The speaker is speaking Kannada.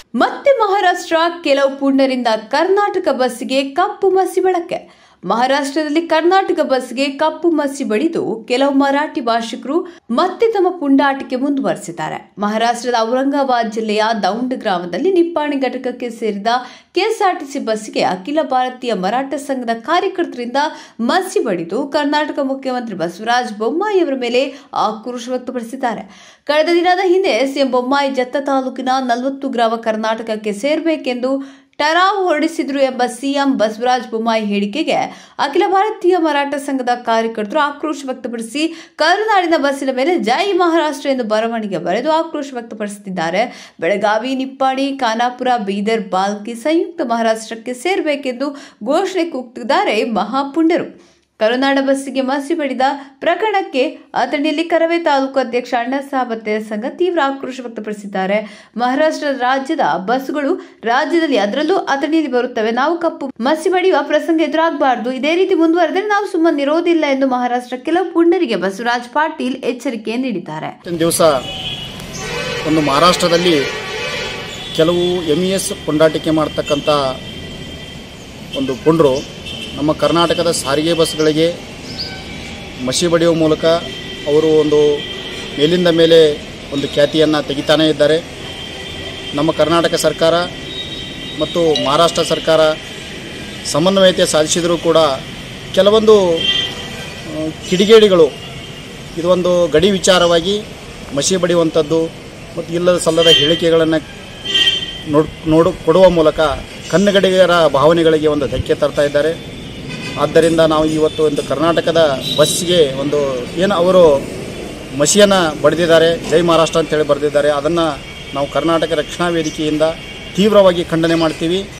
ಮತ್ತೆ ಮಹಾರಾಷ್ಟ್ರ ಕೆಲವು ಪುಂಡರಿಂದ ಕರ್ನಾಟಕ ಬಸ್ಸಿಗೆ ಕಪ್ಪು ಮಸಿ ಬಳಕೆ. ಮಹಾರಾಷ್ಟ್ರದಲ್ಲಿ ಕರ್ನಾಟಕ ಬಸ್ಗೆ ಕಪ್ಪು ಮಸಿ ಬಳಿದು ಕೆಲವು ಮರಾಠಿ ಭಾಷಿಕರು ಮತ್ತೆ ತಮ್ಮ ಪುಂಡಾಟಿಕೆ ಮುಂದುವರೆಸಿದ್ದಾರೆ. ಮಹಾರಾಷ್ಟ್ರದ ಔರಂಗಾಬಾದ್ ಜಿಲ್ಲೆಯ ದೌಂಡ್ ಗ್ರಾಮದಲ್ಲಿ ನಿಪ್ಪಾಣಿ ಘಟಕಕ್ಕೆ ಸೇರಿದ ಕೆಎಸ್ಆರ್ಟಿಸಿ ಬಸ್ಗೆ ಅಖಿಲ ಭಾರತೀಯ ಮರಾಠ ಸಂಘದ ಕಾರ್ಯಕರ್ತರಿಂದ ಮಸಿ ಬಡಿದು ಕರ್ನಾಟಕ ಮುಖ್ಯಮಂತ್ರಿ ಬಸವರಾಜ ಬೊಮ್ಮಾಯಿ ಅವರ ಮೇಲೆ ಆಕ್ರೋಶ ವ್ಯಕ್ತಪಡಿಸಿದ್ದಾರೆ. ಕಳೆದ ದಿನದ ಹಿಂದೆ ಸಿಎಂ ಬೊಮ್ಮಾಯಿ ಜತ್ತ ತಾಲೂಕಿನ 40 ಗ್ರಾಮ ಕರ್ನಾಟಕಕ್ಕೆ ಸೇರಬೇಕೆಂದು ಟರಾವ್ ಹೊರಡಿಸಿದ್ರು ಎಂಬ ಸಿಎಂ ಬಸವರಾಜ ಬೊಮ್ಮಾಯಿ ಹೇಳಿಕೆಗೆ ಅಖಿಲ ಭಾರತೀಯ ಮರಾಠ ಸಂಘದ ಕಾರ್ಯಕರ್ತರು ಆಕ್ರೋಶ ವ್ಯಕ್ತಪಡಿಸಿ ಕರುನಾಡಿನ ಬಸ್ಸಿನ ಮೇಲೆ ಜೈ ಮಹಾರಾಷ್ಟ್ರ ಎಂದು ಬರವಣಿಗೆ ಬರೆದು ಆಕ್ರೋಶ ವ್ಯಕ್ತಪಡಿಸುತ್ತಿದ್ದಾರೆ. ಬೆಳಗಾವಿ, ನಿಪ್ಪಾಣಿ, ಖಾನಾಪುರ, ಬೀದರ್, ಬಾಲ್ಕಿ ಸಂಯುಕ್ತ ಮಹಾರಾಷ್ಟ್ರಕ್ಕೆ ಸೇರಬೇಕೆಂದು ಘೋಷಣೆ ಕೂಗುತ್ತಿದ್ದಾರೆ ಮಹಾಪುಂಡರು. ಕರುನಾಡ ಬಸ್ಸಿಗೆ ಮಸಿ ಬಡಿದ ಪ್ರಕರಣಕ್ಕೆ ಅಥಣಿಯಲ್ಲಿ ಕರವೇ ತಾಲೂಕು ಅಧ್ಯಕ್ಷ ಅಣ್ಣಸಾಬ್ ಸಂಘ ತೀವ್ರ ಆಕ್ರೋಶ ವ್ಯಕ್ತಪಡಿಸಿದ್ದಾರೆ. ಮಹಾರಾಷ್ಟ್ರ ರಾಜ್ಯದ ಬಸ್ಸುಗಳು ರಾಜ್ಯದಲ್ಲಿ ಅದರಲ್ಲೂ ಅಥಣಿಯಲ್ಲಿ ಬರುತ್ತವೆ. ನಾವು ಕಪ್ಪು ಮಸಿ ಬಡಿಯುವ ಪ್ರಸಂಗ ಎದುರಾಗಬಾರದು. ಇದೇ ರೀತಿ ಮುಂದುವರೆದರೆ ನಾವು ಸುಮ್ಮನಿರೋದಿಲ್ಲ ಎಂದು ಮಹಾರಾಷ್ಟ್ರ ಕೆಲವು ಪುಂಡರಿಗೆ ಬಸವರಾಜ ಪಾಟೀಲ್ ಎಚ್ಚರಿಕೆ ನೀಡಿದ್ದಾರೆ. ದಿವಸ ಒಂದು ಮಹಾರಾಷ್ಟ್ರದಲ್ಲಿ ಕೆಲವು MES ಪುಂಡಾಟಿಕೆ ಮಾಡತಕ್ಕಂಥ ಒಂದು ಪುಂಡರು ನಮ್ಮ ಕರ್ನಾಟಕದ ಸಾರಿಗೆ ಬಸ್ಗಳಿಗೆ ಮಸಿ ಬಡಿಯುವ ಮೂಲಕ ಅವರು ಒಂದು ಮೇಲಿಂದ ಮೇಲೆ ಒಂದು ಖ್ಯಾತಿಯನ್ನು ತೆಗಿತಾನೇ ಇದ್ದಾರೆ. ನಮ್ಮ ಕರ್ನಾಟಕ ಸರ್ಕಾರ ಮತ್ತು ಮಹಾರಾಷ್ಟ್ರ ಸರ್ಕಾರ ಸಮನ್ವಯತೆ ಸಾಧಿಸಿದರೂ ಕೂಡ ಕೆಲವೊಂದು ಕಿಡಿಗೇಡಿಗಳು ಇದೊಂದು ಗಡಿ ವಿಚಾರವಾಗಿ ಮಸಿ ಬಡಿಯುವಂಥದ್ದು ಮತ್ತು ಇಲ್ಲದ ಸಲ್ಲದ ಹೇಳಿಕೆಗಳನ್ನು ಕೊಡುವ ಮೂಲಕ ಕನ್ನಡಿಗರ ಭಾವನೆಗಳಿಗೆ ಒಂದು ಧಕ್ಕೆ ತರ್ತಾ ಇದ್ದಾರೆ. ಆದ್ದರಿಂದ ನಾವು ಇವತ್ತು ಒಂದು ಕರ್ನಾಟಕದ ಬಸ್ಸಿಗೆ ಒಂದು ಏನು ಅವರು ಮಸಿಯನ್ನು ಬಡಿದಿದ್ದಾರೆ, ಜೈ ಮಹಾರಾಷ್ಟ್ರ ಅಂತೇಳಿ ಬರೆದಿದ್ದಾರೆ, ಅದನ್ನು ನಾವು ಕರ್ನಾಟಕ ರಕ್ಷಣಾ ವೇದಿಕೆಯಿಂದ ತೀವ್ರವಾಗಿ ಖಂಡನೆ ಮಾಡ್ತೀವಿ.